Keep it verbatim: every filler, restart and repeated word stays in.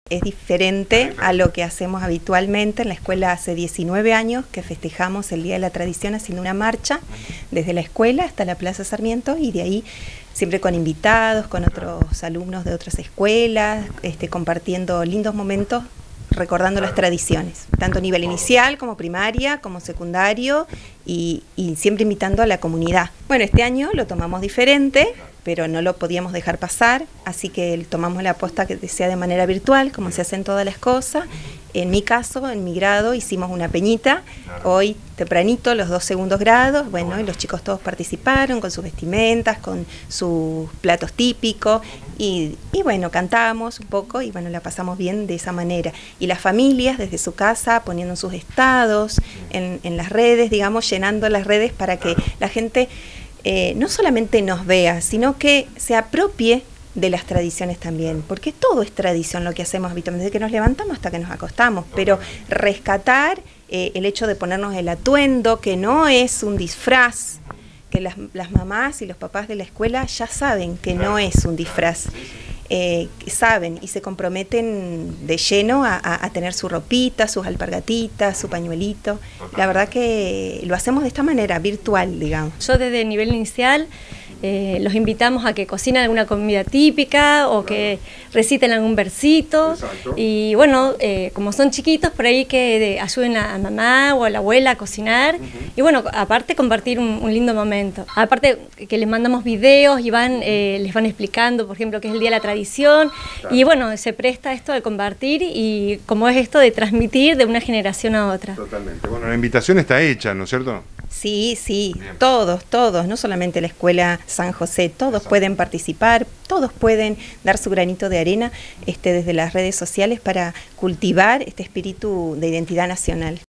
Es diferente a lo que hacemos habitualmente. En la escuela hace diecinueve años que festejamos el Día de la Tradición haciendo una marcha desde la escuela hasta la Plaza Sarmiento, y de ahí siempre con invitados, con otros alumnos de otras escuelas, este, compartiendo lindos momentos, recordando las tradiciones, tanto a nivel inicial como primaria, como secundario, y, y siempre invitando a la comunidad. Bueno, este año lo tomamos diferente, pero no lo podíamos dejar pasar, así que tomamos la apuesta que sea de manera virtual, como se hacen todas las cosas. En mi caso, en mi grado, hicimos una peñita, hoy tempranito, los dos segundos grados, bueno, y los chicos todos participaron con sus vestimentas, con sus platos típicos, y, y bueno, cantamos un poco y bueno, la pasamos bien de esa manera. Y las familias desde su casa poniendo sus estados en, en las redes, digamos, llenando las redes para que la gente eh, no solamente nos vea, sino que se apropie de las tradiciones también, porque todo es tradición lo que hacemos habitualmente, desde que nos levantamos hasta que nos acostamos, pero rescatar eh, el hecho de ponernos el atuendo, que no es un disfraz, que las, las mamás y los papás de la escuela ya saben que no es un disfraz, eh, saben y se comprometen de lleno a, a, a tener su ropita, sus alpargatitas, su pañuelito. La verdad que lo hacemos de esta manera, virtual, digamos. Yo desde el nivel inicial Eh, los invitamos a que cocinen alguna comida típica o que reciten algún versito. Exacto. Y bueno, eh, como son chiquitos, por ahí que de, ayuden a, a mamá o a la abuela a cocinar. Uh-huh. Y bueno, aparte compartir un, un lindo momento. Aparte que les mandamos videos y van, eh, les van explicando, por ejemplo, qué es el Día de la Tradición. Claro. Y bueno, se presta esto de compartir y como es esto de transmitir de una generación a otra. Totalmente. Bueno, la invitación está hecha, ¿no es cierto? Sí, sí, bien. todos, todos, no solamente la Escuela San José, todos Exacto. pueden participar, todos pueden dar su granito de arena este, desde las redes sociales para cultivar este espíritu de identidad nacional.